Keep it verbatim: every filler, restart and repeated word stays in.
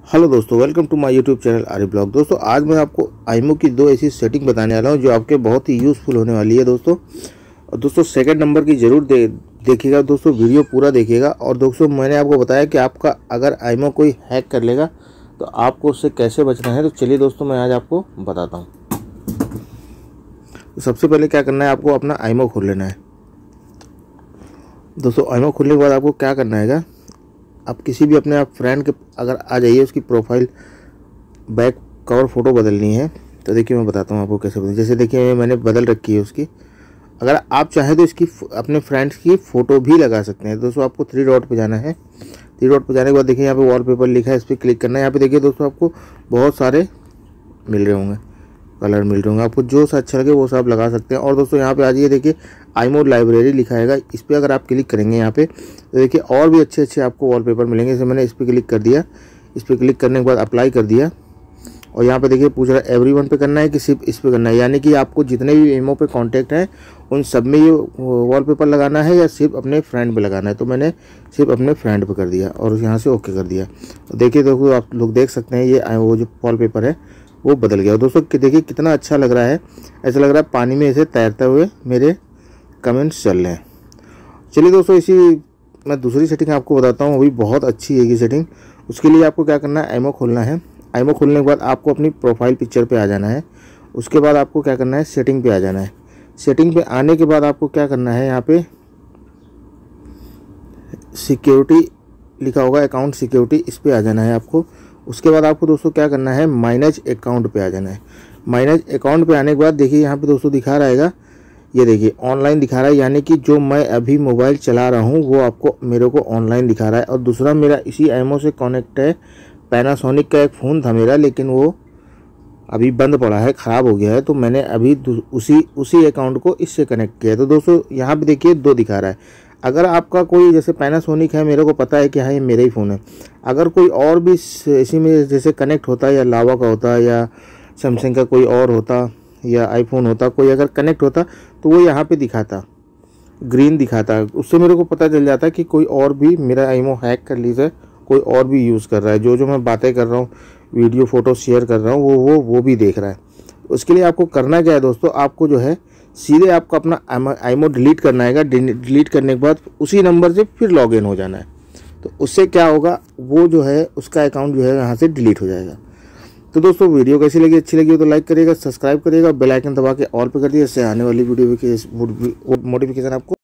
Hello दोस्तों, welcome to my YouTube channel Arya blog. दोस्तों आज मैं आपको आईमो की दो ऐसी सेटिंग बताने वाला हूं जो आपके बहुत ही यूज़फुल होने वाली है दोस्तों। और दोस्तों सेकंड नंबर की ज़रूर दे देखिएगा दोस्तों, वीडियो पूरा देखिएगा। और दोस्तों मैंने आपको बताया कि आपका अगर आईमो कोई हैक कर लेगा तो आपको उससे कैसे बचना है। तो चलिए दोस्तों मैं आज आपको बताता हूँ। तो सबसे पहले क्या करना है, आपको अपना आईमो खोल लेना है। दोस्तों आईमो खोलने के बाद आपको क्या करना है, आप किसी भी अपने आप फ्रेंड के अगर आ जाइए, उसकी प्रोफाइल बैक कवर फ़ोटो बदलनी है। तो देखिए मैं बताता हूँ आपको कैसे बदल। जैसे देखिए मैंने बदल रखी है उसकी। अगर आप चाहें तो इसकी अपने फ्रेंड्स की फ़ोटो भी लगा सकते हैं। दोस्तों आपको थ्री डॉट पे जाना है। थ्री डॉट पे जाने के बाद देखिए यहाँ पे वॉलपेपर लिखा है, इस पर क्लिक करना है। यहाँ पे देखिए दोस्तों आपको बहुत सारे मिल रहे होंगे, कलर मिल रहे होंगे, आपको जो सा अच्छा लगे वो सब लगा सकते हैं। और दोस्तों यहाँ पे आ जाइए, देखिए आईमो लाइब्रेरी लिखा है, इस पर अगर आप क्लिक करेंगे यहाँ पे तो देखिए और भी अच्छे अच्छे आपको वॉलपेपर मिलेंगे। जैसे मैंने इस पर क्लिक कर दिया, इस पर क्लिक करने के बाद अप्लाई कर दिया। और यहाँ पे देखिए पूछ रहा है एवरीवन पे करना है कि सिर्फ इस पे करना है, यानी कि आपको जितने भी आईमो पे कांटेक्ट हैं उन सब में ये वॉलपेपर लगाना है या सिर्फ अपने फ्रेंड पे लगाना है। तो मैंने सिर्फ अपने फ्रेंड पे कर दिया और यहाँ से ओके कर दिया। तो देखिए दोस्तों आप लोग देख सकते हैं ये वो जो वॉलपेपर है वो बदल गया। दोस्तों देखिए कितना अच्छा लग रहा है, ऐसा लग रहा है पानी में ऐसे तैरते हुए मेरे कमेंट्स चल रहे हैं। चलिए दोस्तों इसी मैं दूसरी सेटिंग आपको बताता हूँ, वो भी बहुत अच्छी है ये सेटिंग। उसके लिए आपको क्या करना है, आईमो खोलना है। आईमो खोलने के बाद आपको अपनी प्रोफाइल पिक्चर पे आ जाना है। उसके बाद आपको क्या करना है, सेटिंग पे आ जाना है। सेटिंग पे आने के बाद आपको क्या करना है, यहाँ पे सिक्योरिटी लिखा होगा, अकाउंट सिक्योरिटी, इस पे आ जाना है आपको। उसके बाद आपको दोस्तों क्या करना है, माइनज अकाउंट पे आ जाना है। माइनज अकाउंट पे आने के बाद देखिए यहाँ पे दोस्तों दिखा रहेगा, ये देखिए ऑनलाइन दिखा रहा है, यानी कि जो मैं अभी मोबाइल चला रहा हूँ वो आपको मेरे को ऑनलाइन दिखा रहा है। और दूसरा मेरा इसी आईमो से कनेक्ट है, पैनासोनिक का एक फ़ोन था मेरा, लेकिन वो अभी बंद पड़ा है, ख़राब हो गया है। तो मैंने अभी उसी उसी अकाउंट को इससे कनेक्ट किया है। तो दोस्तों यहाँ पे देखिए दो दिखा रहा है। अगर आपका कोई जैसे पैनासोनिक है, मेरे को पता है कि हाँ ये मेरा ही फ़ोन है। अगर कोई और भी इसी में जैसे कनेक्ट होता है, या लावा का होता है या सैमसंग का कोई और होता या आईफोन होता, कोई अगर कनेक्ट होता तो वो यहाँ पे दिखाता, ग्रीन दिखाता। उससे मेरे को पता चल जाता कि कोई और भी मेरा आईमो हैक कर लीजिए, कोई और भी यूज़ कर रहा है। जो जो मैं बातें कर रहा हूँ, वीडियो फोटो शेयर कर रहा हूँ, वो वो वो भी देख रहा है। उसके लिए आपको करना क्या है दोस्तों, आपको जो है सीधे आपको अपना आईमो डिलीट करना है। डिलीट करने के बाद उसी नंबर से फिर लॉग इन हो जाना है। तो उससे क्या होगा, वो जो है उसका अकाउंट जो है यहाँ से डिलीट हो जाएगा। तो दोस्तों वीडियो कैसी लगी, अच्छी लगी हो तो लाइक करिएगा, सब्सक्राइब करिएगा, बेल आइकन दबा के ऑल पे कर दिए, इससे आने वाली वीडियो की नोटिफिकेशन आपको